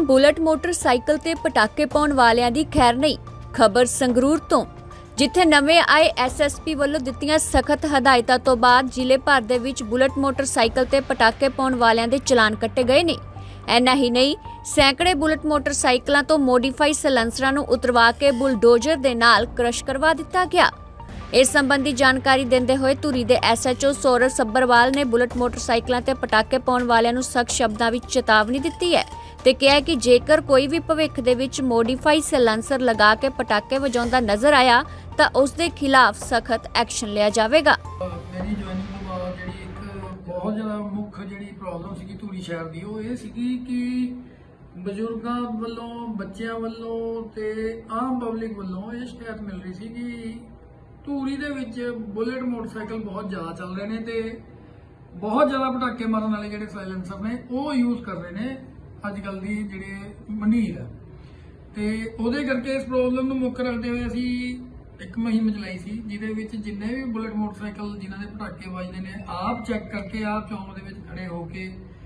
Bullet motorcycle ते पटाके पाउण वालियां दी खैर नहीं। खबर संगरूर तो, जिथे नवे आए SSP ਵੱਲੋਂ ਦਿੱਤੀਆਂ सख्त हदायतां तो बाद ਜ਼ਿਲ੍ਹੇ भर ਦੇ ਵਿੱਚ बुलेट मोटरसाइकिल ते पटाके पाउण वालियां ਦੇ ਚਲਾਨ ਕੱਟੇ गए ने। ਇੰਨਾ ਹੀ नहीं, सैकड़े बुलेट मोटरसाइकिलों तो मोडिफाई सलेंसरां ਨੂੰ उतरवा के बुलडोजर ਦੇ ਨਾਲ क्रश करवा दिता गया। इस संबंधी जानकारी देंदे होए धुरी दे SHO सौरभ सब्बरवाल ने बुलेट मोटरसाइकिलों ते पटाके पाउण वालियां ਨੂੰ सख्त शब्दां ਵਿੱਚ चेतावनी ਦਿੱਤੀ है ਤੇ ਕਿਹਾ है कि जेकर कोई भी भविख दे विच मोडिफाई सलेंसर लगा के पटाके वजाउंदा नजर आया तो उस दे खिलाफ सख्त एक्शन लिया जाएगा। मेरी ज्वाइनिंग तो बाद जी एक बहुत ज़्यादा मुख्य जी प्रॉब्लम सी धूरी शहर की वो ये सी कि बजुर्गों वालों बच्चों वालों ते आम पब्लिक वालों ये शिकायत मिल रही सी कि धूरी दे विच बुलेट मोटरसाइकिल बहुत ज़्यादा चल रहे हैं तो बहुत ज़्यादा पटाके मारन वाले जिहड़े साइलेंसर ने वो यूज़ कर रहे हैं अजकल की जिहड़ी मनीर है। तो उहदे करके इस प्रॉब्लम को मुख्य रखते हुए असी एक मुहिम चलाई सी जिहदे विच जिन्ने भी बुलेट मोटरसाइकिल जिन्हां दे पटाके वजदे ने आप चैक करके आप चौंक दे विच खड़े होके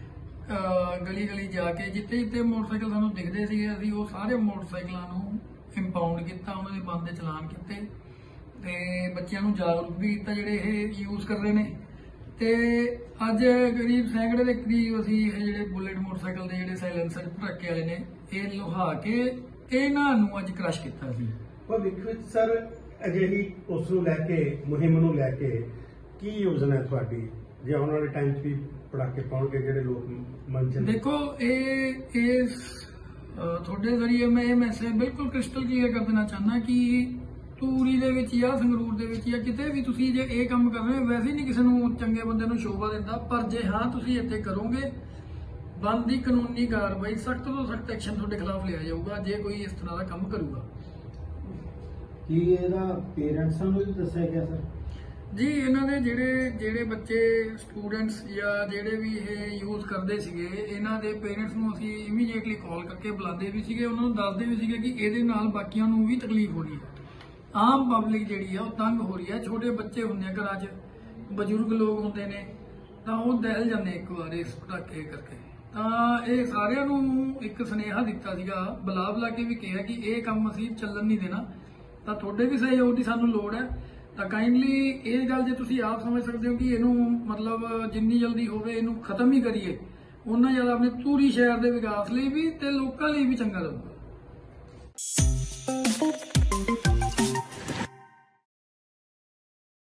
गली गली जाके जिथे जिथे मोटरसाइकिल सानूं दिखदे सीगे असी वो सारे मोटरसाइकिलों नूं इंपाउंड किया, उन्हां दे बंद चलान किते ते बच्चों नूं जागरूक भी किया जिहड़े इह यूज़ कर रहे हैं। तो अज करीब सैकड़े के करीब असी जिहड़े बुलेट मोटरसाइकिल के जिहड़े साइलेंसर पटाके वाले ने ये लुहा के इन्हां नूं अज क्रश किया सी। भविख विच सर अजिही उस नूं लैके मुहिम नूं लैके की योजना है तुहाडी जे आउण वाले टाइम भी पटाके पाउणगे जिहड़े लोग मन च? देखो इस तुहाडे जरिए मैं ये मैसेज बिल्कुल क्रिस्टल क्लीयर कर देना चाहना कि ਧੂਰੀ ਦੇ ਵਿੱਚ ਜਾਂ ਸੰਗਰੂਰ ਦੇ ਵਿੱਚ ਜਾਂ ਕਿਤੇ ਵੀ ਤੁਸੀਂ ਜੇ ਇਹ ਕੰਮ ਕਰ ਰਹੇ ਹੋ ਵੈਸੇ ਨਹੀਂ ਕਿਸੇ ਨੂੰ ਚੰਗੇ ਬੰਦੇ ਨੂੰ ਸ਼ੋਭਾ ਦਿੰਦਾ, ਪਰ ਜੇ ਹਾਂ ਤੁਸੀਂ ਇੱਥੇ ਕਰੋਗੇ ਬਣਦੀ ਕਾਨੂੰਨੀ ਕਾਰਵਾਈ ਸਖਤ ਤੋਂ ਸਖਤ ਐਕਸ਼ਨ ਤੁਹਾਡੇ ਖਿਲਾਫ ਲਿਆ ਜਾਊਗਾ ਜੇ ਕੋਈ ਇਸ ਤਰ੍ਹਾਂ ਦਾ ਕੰਮ ਕਰੂਗਾ। ਕੀ ਇਹਦਾ ਪੇਰੈਂਟਸਾਂ ਨੂੰ ਵੀ ਦੱਸਿਆ ਗਿਆ ਸਰ? ਜੀ ਇਹਨਾਂ ਦੇ ਜਿਹੜੇ ਬੱਚੇ ਸਟੂਡੈਂਟਸ ਜਾਂ ਜਿਹੜੇ ਵੀ ਇਹ ਯੂਜ਼ ਕਰਦੇ ਸੀਗੇ ਇਹਨਾਂ ਦੇ ਪੇਰੈਂਟਸ ਨੂੰ ਅਸੀਂ ਇਮੀਡੀਏਟਲੀ ਕਾਲ ਕਰਕੇ ਬੁਲਾਉਂਦੇ ਵੀ ਸੀਗੇ, ਉਹਨਾਂ ਨੂੰ ਦੱਸਦੇ ਵੀ ਸੀਗੇ ਕਿ ਇਹਦੇ ਨਾਲ ਬਾਕੀਆਂ ਨੂੰ ਵੀ ਤਕਲੀਫ ਹੋ ਰਹੀ ਹੈ। आम पब्लिक जी तंग हो रही है, छोटे बच्चे होंगे घर च बजुर्ग लोग होंगे ने तो वो दहल जाते एक बार इस पटाके करके। तो ये सारिਆਂ ਨੂੰ एक सुनेहा दिता सीगा बुला बुला के भी कहा कि यह काम असीं चलन नहीं देना, तो थोड़े भी सहयोग की सानू लोड़ है। तो काइंडली ये गल जे तुसीं आप समझ सकते हो कि इनू मतलब जिन्नी जल्दी होवे इनू खत्म ही करिए उन्ना ज़्यादा अपने धूरी शहर के विकास लिए भी ते लोकां लिए भी चंगा रहूगा।